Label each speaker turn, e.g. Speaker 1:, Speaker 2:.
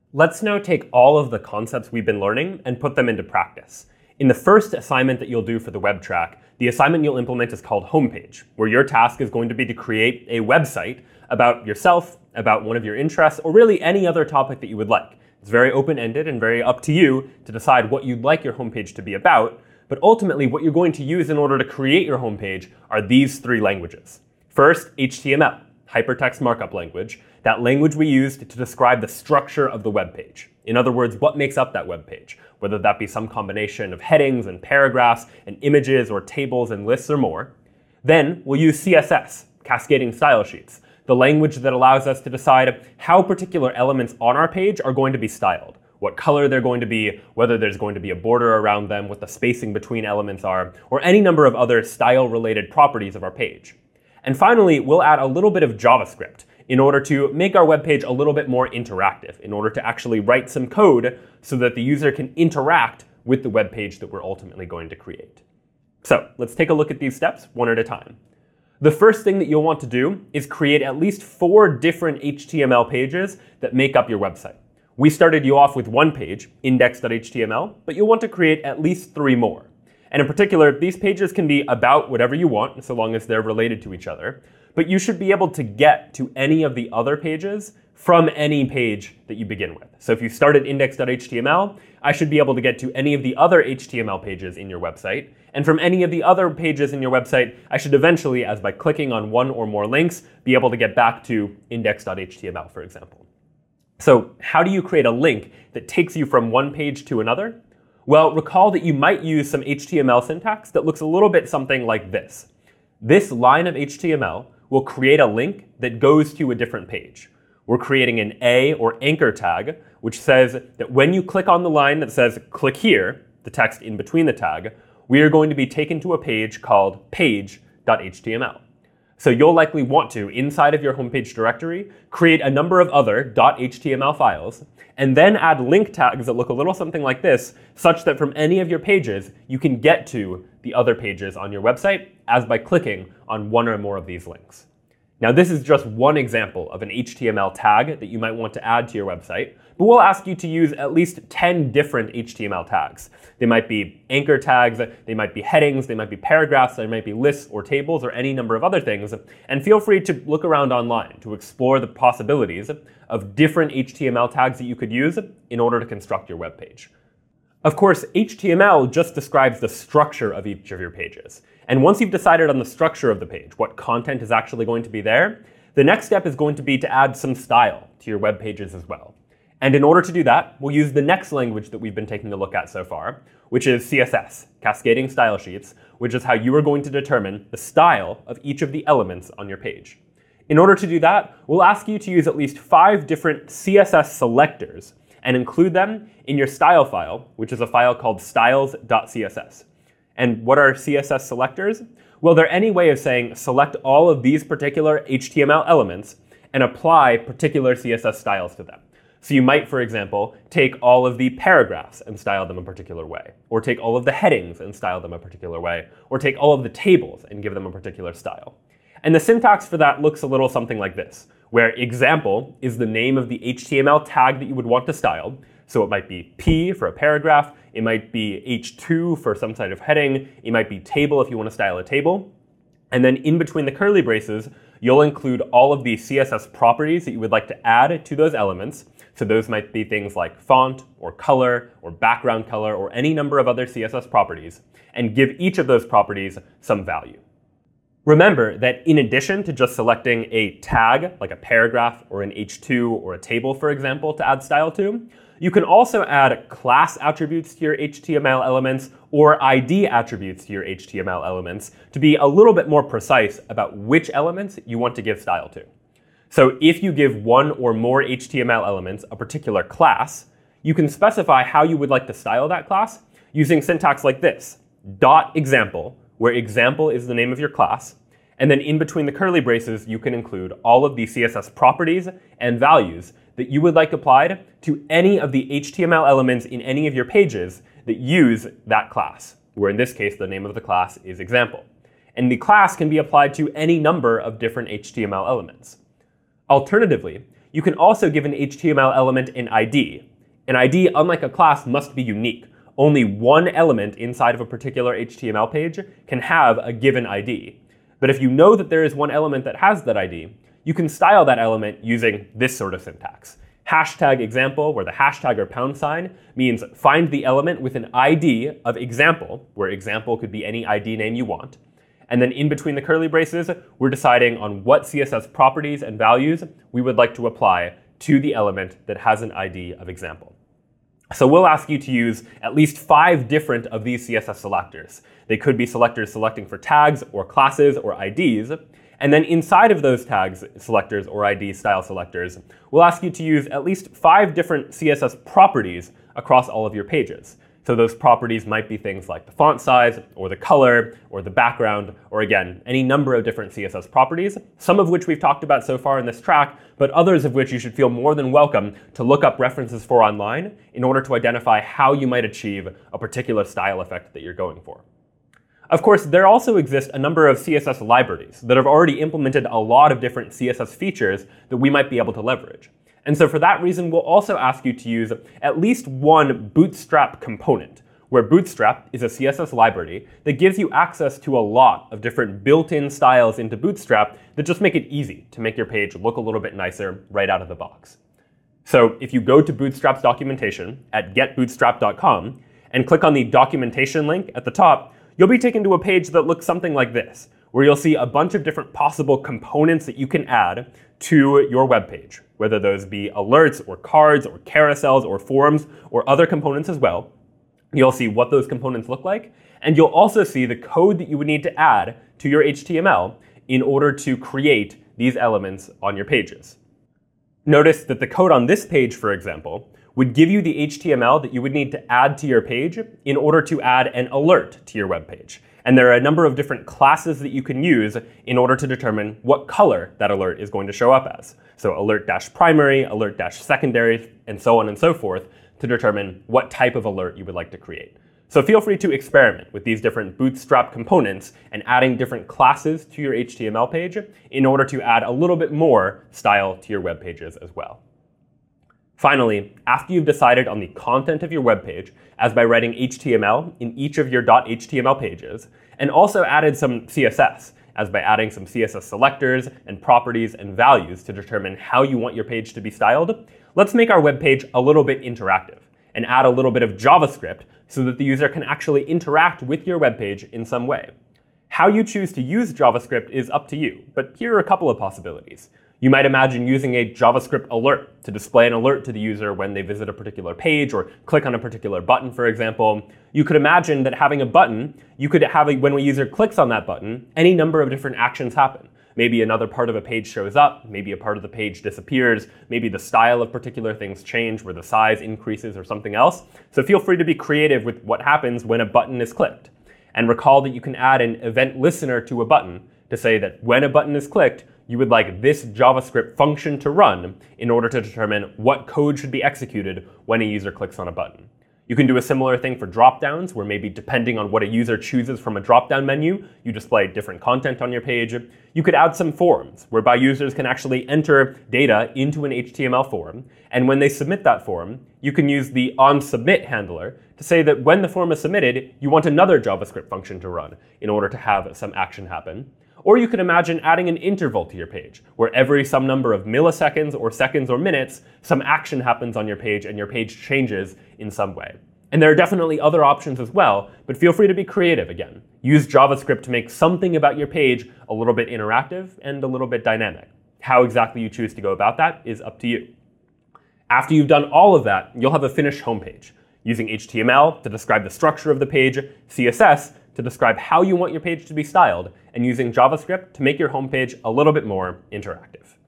Speaker 1: Let's now take all of the concepts we've been learning and put them into practice. In the first assignment that you'll do for the web track, the assignment you'll implement is called Homepage, where your task is going to be to create a website about yourself, about one of your interests, or really any other topic that you would like. It's very open-ended and very up to you to decide what you'd like your homepage to be about, but ultimately what you're going to use in order to create your homepage are these three languages. First, HTML, hypertext markup language, that language we used to describe the structure of the web page. In other words, what makes up that web page, whether that be some combination of headings and paragraphs and images or tables and lists or more. Then we'll use CSS, cascading style sheets, the language that allows us to decide how particular elements on our page are going to be styled, what color they're going to be, whether there's going to be a border around them, what the spacing between elements are, or any number of other style-related properties of our page. And finally, we'll add a little bit of JavaScript in order to make our web page a little bit more interactive, in order to actually write some code so that the user can interact with the web page that we're ultimately going to create. So let's take a look at these steps one at a time. The first thing that you'll want to do is create at least 4 different HTML pages that make up your website. We started you off with one page, index.html, but you'll want to create at least 3 more. And in particular, these pages can be about whatever you want, so long as they're related to each other. But you should be able to get to any of the other pages from any page that you begin with. So if you start at index.html, I should be able to get to any of the other HTML pages in your website. And from any of the other pages in your website, I should eventually, as by clicking on one or more links, be able to get back to index.html, for example. So how do you create a link that takes you from one page to another? Well, recall that you might use some HTML syntax that looks a little bit something like this. This line of HTML will create a link that goes to a different page. We're creating an A or anchor tag, which says that when you click on the line that says click here, the text in between the tag, we are going to be taken to a page called page.html. So you'll likely want to, inside of your homepage directory, create a number of other .html files, and then add link tags that look a little something like this, such that from any of your pages, you can get to the other pages on your website as by clicking on one or more of these links. Now, this is just one example of an HTML tag that you might want to add to your website, but we'll ask you to use at least 10 different HTML tags. They might be anchor tags, they might be headings, they might be paragraphs, they might be lists or tables or any number of other things. And feel free to look around online to explore the possibilities of different HTML tags that you could use in order to construct your web page. Of course, HTML just describes the structure of each of your pages. And once you've decided on the structure of the page, what content is actually going to be there, the next step is going to be to add some style to your web pages as well. And in order to do that, we'll use the next language that we've been taking a look at so far, which is CSS, cascading style sheets, which is how you are going to determine the style of each of the elements on your page. In order to do that, we'll ask you to use at least 5 different CSS selectors and include them in your style file, which is a file called styles.css. And what are CSS selectors? Well, they're any way of saying select all of these particular HTML elements and apply particular CSS styles to them. So you might, for example, take all of the paragraphs and style them a particular way, or take all of the headings and style them a particular way, or take all of the tables and give them a particular style. And the syntax for that looks a little something like this, where example is the name of the HTML tag that you would want to style. So it might be P for a paragraph, it might be H2 for some sort of heading, it might be table if you want to style a table. And then in between the curly braces, you'll include all of the CSS properties that you would like to add to those elements. So those might be things like font or color or background color or any number of other CSS properties, and give each of those properties some value. Remember that in addition to just selecting a tag, like a paragraph or an H2 or a table, for example, to add style to, you can also add class attributes to your HTML elements or ID attributes to your HTML elements to be a little bit more precise about which elements you want to give style to. So if you give one or more HTML elements a particular class, you can specify how you would like to style that class using syntax like this, .example, where example is the name of your class, and then in between the curly braces, you can include all of the CSS properties and values that you would like applied to any of the HTML elements in any of your pages that use that class, where in this case, the name of the class is example. And the class can be applied to any number of different HTML elements. Alternatively, you can also give an HTML element an ID. An ID, unlike a class, must be unique. Only one element inside of a particular HTML page can have a given ID. But if you know that there is one element that has that ID, you can style that element using this sort of syntax. Hashtag example, where the hashtag or pound sign means find the element with an ID of example, where example could be any ID name you want. And then in between the curly braces, we're deciding on what CSS properties and values we would like to apply to the element that has an ID of example. So we'll ask you to use at least 5 different of these CSS selectors. They could be selectors selecting for tags or classes or IDs. And then inside of those tags, selectors, or ID style selectors, we'll ask you to use at least 5 different CSS properties across all of your pages. So those properties might be things like the font size, or the color, or the background, or again, any number of different CSS properties, some of which we've talked about so far in this track, but others of which you should feel more than welcome to look up references for online in order to identify how you might achieve a particular style effect that you're going for. Of course, there also exist a number of CSS libraries that have already implemented a lot of different CSS features that we might be able to leverage. And so for that reason, we'll also ask you to use at least one Bootstrap component, where Bootstrap is a CSS library that gives you access to a lot of different built-in styles into Bootstrap that just make it easy to make your page look a little bit nicer right out of the box. So if you go to Bootstrap's documentation at getbootstrap.com and click on the documentation link at the top, you'll be taken to a page that looks something like this, where you'll see a bunch of different possible components that you can add to your web page, whether those be alerts or cards or carousels or forms or other components as well. You'll see what those components look like, and you'll also see the code that you would need to add to your HTML in order to create these elements on your pages. Notice that the code on this page, for example, would give you the HTML that you would need to add to your page in order to add an alert to your web page. And there are a number of different classes that you can use in order to determine what color that alert is going to show up as. So alert-primary, alert-secondary, and so on and so forth to determine what type of alert you would like to create. So feel free to experiment with these different Bootstrap components and adding different classes to your HTML page in order to add a little bit more style to your web pages as well. Finally, after you've decided on the content of your web page, as by writing HTML in each of your .html pages, and also added some CSS, as by adding some CSS selectors and properties and values to determine how you want your page to be styled, let's make our web page a little bit interactive and add a little bit of JavaScript so that the user can actually interact with your web page in some way. How you choose to use JavaScript is up to you, but here are a couple of possibilities. You might imagine using a JavaScript alert to display an alert to the user when they visit a particular page or click on a particular button, for example. You could imagine that having a button, you could have when a user clicks on that button, any number of different actions happen. Maybe another part of a page shows up, maybe a part of the page disappears, maybe the style of particular things change where the size increases or something else. So feel free to be creative with what happens when a button is clicked. And recall that you can add an event listener to a button to say that when a button is clicked, you would like this JavaScript function to run in order to determine what code should be executed when a user clicks on a button. You can do a similar thing for dropdowns, where maybe depending on what a user chooses from a dropdown menu, you display different content on your page. You could add some forms, whereby users can actually enter data into an HTML form, and when they submit that form, you can use the onSubmit handler to say that when the form is submitted, you want another JavaScript function to run in order to have some action happen. Or you could imagine adding an interval to your page, where every some number of milliseconds or seconds or minutes, some action happens on your page and your page changes in some way. And there are definitely other options as well, but feel free to be creative again. Use JavaScript to make something about your page a little bit interactive and a little bit dynamic. How exactly you choose to go about that is up to you. After you've done all of that, you'll have a finished homepage, using HTML to describe the structure of the page, CSS to describe how you want your page to be styled, and using JavaScript to make your homepage a little bit more interactive.